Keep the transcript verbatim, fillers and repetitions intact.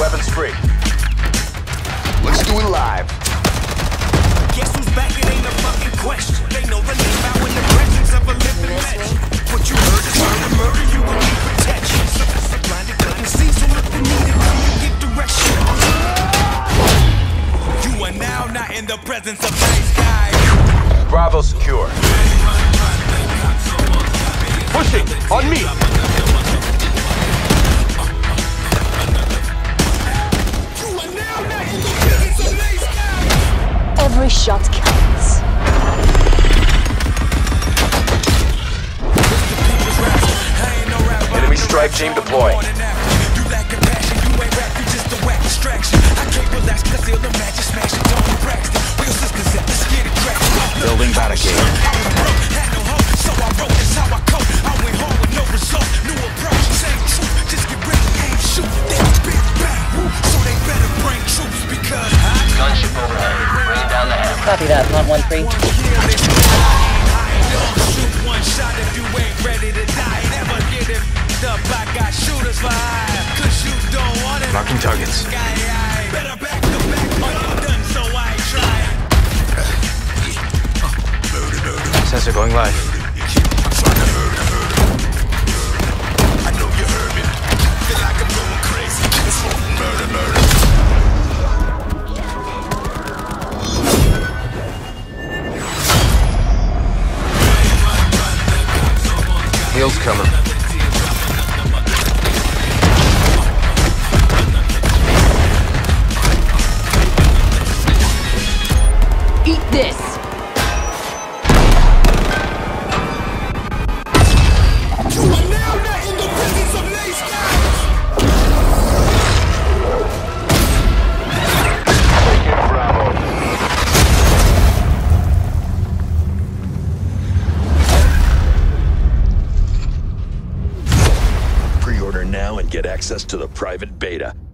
Weapons free. Let's do it live. Guess who's back? It ain't a fucking question. They know the name out in the presence of a living legend. What you heard is murder, murder, you will need protection. So, so blinded, couldn't see, so if you need it, come and get direction. You are now not in the presence of nice guys. Bravo secure. Pushing! On me! Every shot counts. Enemy strike team deployed. You lack compassion, you ain't rap, you just a whack distraction. I can't relax, cause they'll imagine smashing Tony Braxton. Real sisters at the scared of crack. Building barricade. Had no hope, so I wrote this how I cope. I went home with no result, new approach, same truth. Just get ready, aim, shoot, then spit back. So they better bring troops because I Gunship overhead. Bring down the hammer. Copy that, Pont one three. shoot one shot if you ain't ready to die. Never get it up, I got shooters for hire. Cause you don't want it. Marking targets. Better back to back, but I'm done, so I ain't trying. Sensor going live. I know you heard me. Feel like I'm going crazy. It's murder, murder. Heels coming. Eat this! You are now not in the presence of nice guys. Taking Bravo. Pre-order now and get access to the private beta.